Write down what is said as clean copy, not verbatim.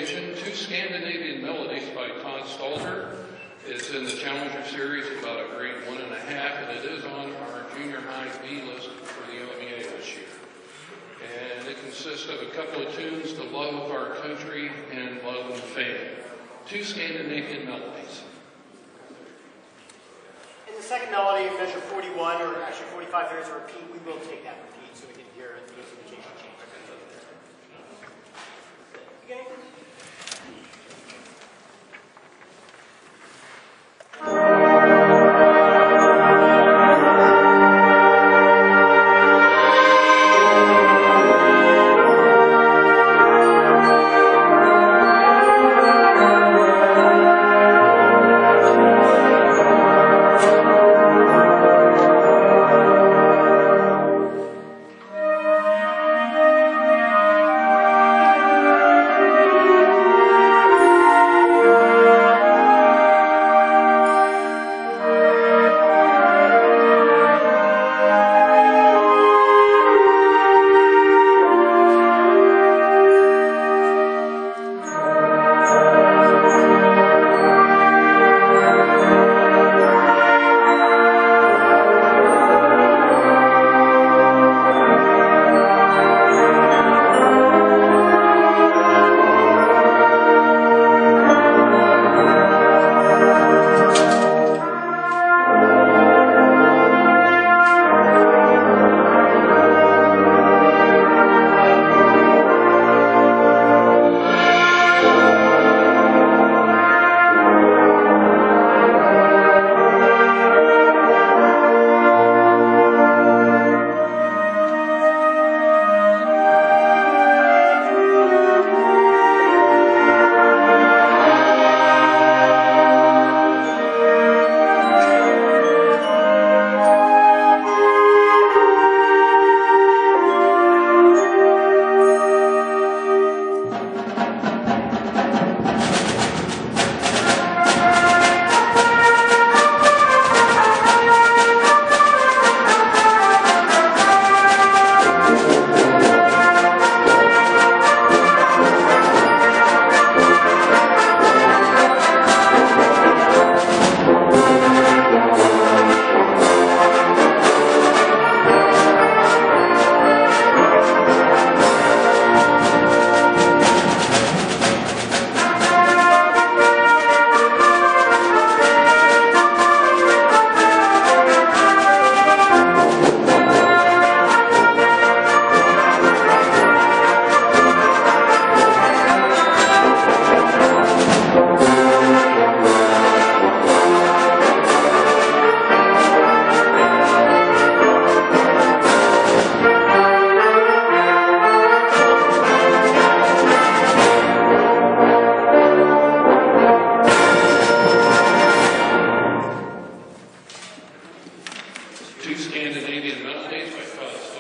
presentation, Two Scandinavian Melodies by Todd Stalter. It's in the Challenger series, about a grade 1.5, and it is on our junior high B list for the OMEA this year. And it consists of a couple of tunes, The Love of Our Country and Love and Fame. Two Scandinavian Melodies. In the second melody, measure 41, or actually 45, there is a repeat. We will take that repeat so we can hear the instrumentation change. Beginning. Two Scandinavian Melodies by Todd Stalter.